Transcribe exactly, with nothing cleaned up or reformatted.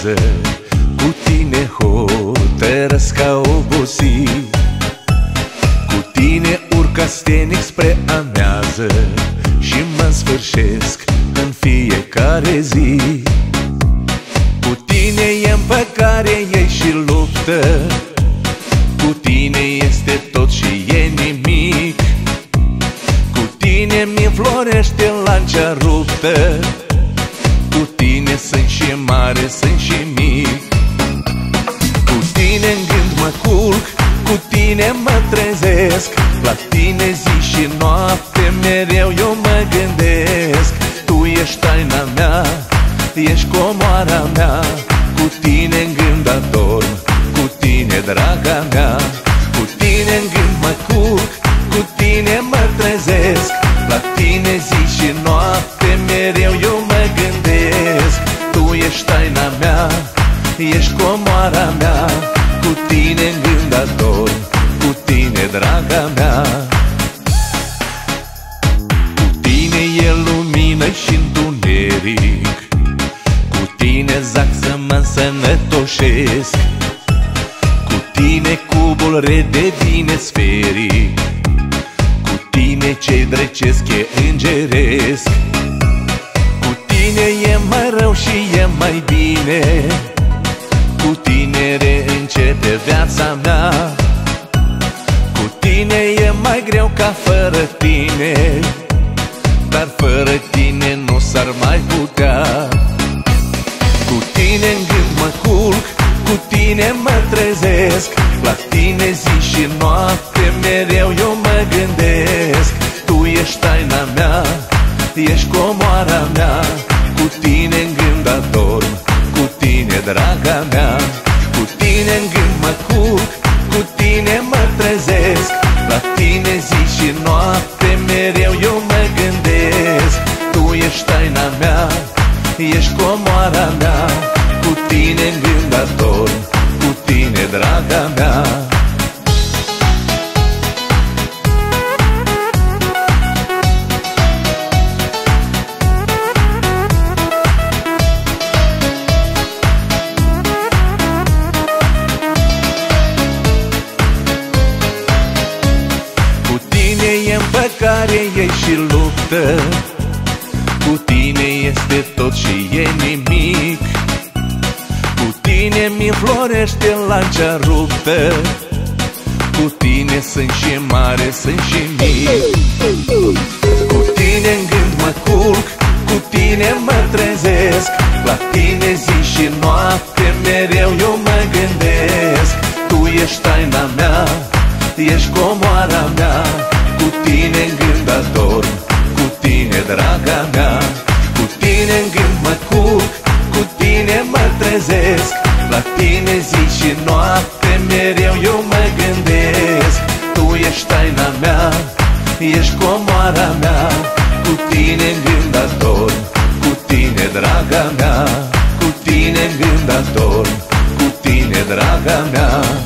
calmează, cu tine hotărăsc ca obosit. Cu tine urc astenic spre amiază și mă sfârșesc în fiecare zi. Cu tine e împăcare, ei și luptă, cu tine este tot și e nimic. Cu tine mi înflorește lancea ruptă, cu tine sunt și mare, sunt și mic. Cu tine în gând mă culc, cu tine mă trezesc, la tine zi și noapte mereu eu mă gândesc. Tu ești taina mea, ești comoara mea, cu tine în gând adorm, cu tine draga mea. Cu tine în gând mă culc, cu tine mă trezesc, la tine zi și noapte mereu eu mă gândesc. Tu ești taina mea, ești comoara mea, cu tine în gând adorm, cu tine draga mea. Cu tine e lumină și întuneric, cu tine zac să mă însănătoșesc. Cu tine cubul redevine sferic, cu tine ce-i drecesc e îngeresc. Cu tine e mai rău și e mai bine, cu tine reîncepe viața mea. Cu tine e mai greu ca fără tine, dar fără tine nu s-ar mai putea. Cu tine în gând mă culc, cu tine mă trezesc, la tine zi și noapte mereu eu mă gândesc. Tu ești taina mea, ești comoara mea, cu tine în gând adorm, cu tine draga mea. Cu tine în gând mă culc, cu tine mă trezesc, la tine zi și noapte mereu eu mă gândesc. Tu ești taina mea, ești comoara mea, cu tine în gând adorm, cu tine draga mea. Cu tine e împăcare, ei și luptă, cu tine este tot și e nimic. Cu tine mi înflorește lancea ruptă, cu tine sunt și mare, sunt și mic. Cu tine în gând mă culc, cu tine mă trezesc, la tine zi și noapte mereu eu mă gândesc. Tu ești taina mea, ești comoara mea, cu tine în gând adorm, cu tine draga mea. Cu tine în gând mă culc, cu tine mă trezesc, la tine zi și noapte mereu eu mă gândesc. Tu ești taina mea, ești comoara mea, cu tine în gând adorm, cu tine draga mea. Cu tine în gând adorm, cu tine draga mea.